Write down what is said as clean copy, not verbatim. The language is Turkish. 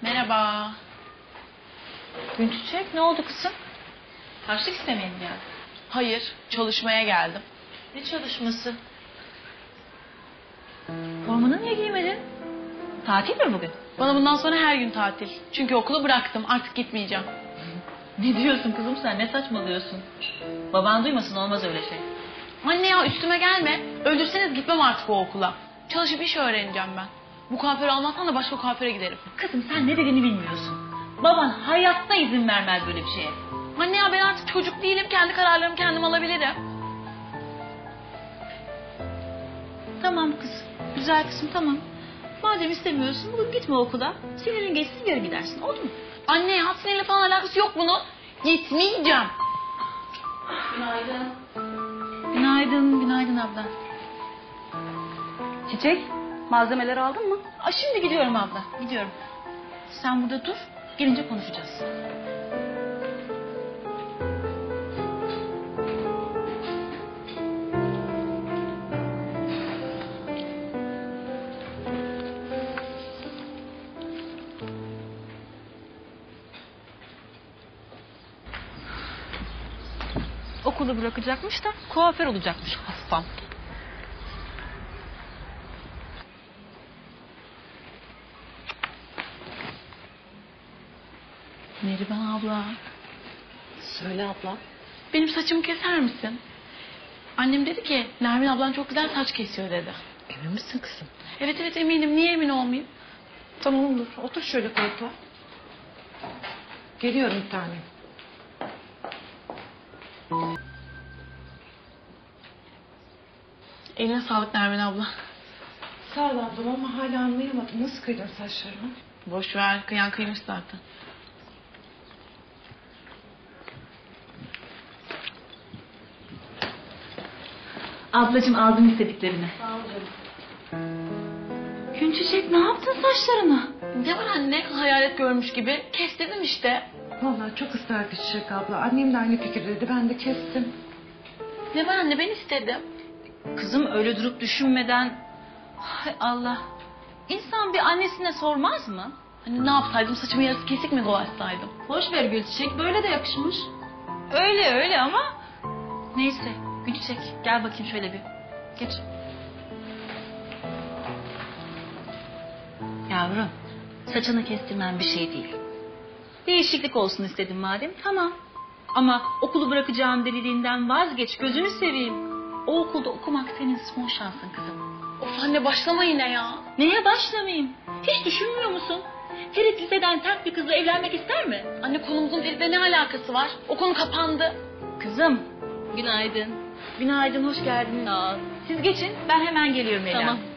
Merhaba. Günçiçek ne oldu kızım? Harçlık istemeye mi geldin? Hayır, çalışmaya geldim. Ne çalışması? Formanı niye giymedin? Tatil mi bugün? Bana bundan sonra her gün tatil. Çünkü okulu bıraktım, artık gitmeyeceğim. Ne diyorsun kızım sen? Ne saçmalıyorsun? Baban duymasın, olmaz öyle şey. Anne ya üstüme gelme. Öldürseniz gitmem artık o okula. Çalışıp iş öğreneceğim ben. Bu kuaförü almazsan da başka kuaföre giderim. Kızım sen ne dediğini bilmiyorsun. Baban hayatta izin vermez böyle bir şeye. Anne ya ben artık çocuk değilim. Kendi kararlarımı kendim alabilirim. Tamam kızım. Güzel kızım tamam. Madem istemiyorsun bugün gitme okula. Sinirin geçsin yarın gidersin. Oldu mu? Anne ya sinirle falan alakası yok bunun. Gitmeyeceğim. Günaydın. Günaydın, günaydın abla. Çiçek, malzemeleri aldın mı? Şimdi gidiyorum abla, gidiyorum. Sen burada dur, gelince konuşacağız. Okulu bırakacakmış da kuaför olacakmış hastam. Neriman abla. Söyle abla. Benim saçımı keser misin? Annem dedi ki Nermin ablan çok güzel saç kesiyor dedi. Emin misin kızım? Evet evet eminim. Niye emin olmayayım? Tamam olur. Otur şöyle koltuğa. Geliyorum bir tane. Eline sağlık Nermin abla. Sağ ol ablam ama hala anlayamadım. Nasıl kıydın saçlarını? Boş ver. Kıyan kıymış zaten. Ablacığım aldım istediklerini. Sağ ol canım. Günçiçek ne yaptın saçlarına? Ne var anne? Hayalet görmüş gibi. Kestirdim işte. Vallahi çok ısrarcı Çiçek abla. Annem de aynı fikirdeydi. Ben de kestim. Ne var anne? Ben istedim. Kızım öyle durup düşünmeden... Hay Allah. İnsan bir annesine sormaz mı? Hani ne yapsaydım? Saçımı yarısı kesik mi dolaşsaydım? Boş ver Gülçiçek böyle de yakışmış. Öyle öyle ama... Neyse Gülçiçek gel bakayım şöyle bir. Geç. Yavrum saçını kestirmen bir şey değil. Değişiklik olsun istedim madem tamam. Ama okulu bırakacağım deliliğinden vazgeç gözünü seveyim. O okulda okumak senin son şansın kızım. Of anne başlama yine ya. Neye başlamayayım? Hiç düşünmüyor musun? Ferit liseden terk bir kızla evlenmek ister mi? Anne konumuzun Ferit'le ne alakası var? O konu kapandı. Kızım günaydın. Günaydın hoş geldiniz. Sağ ol. Siz geçin ben hemen geliyorum Leyla. Tamam.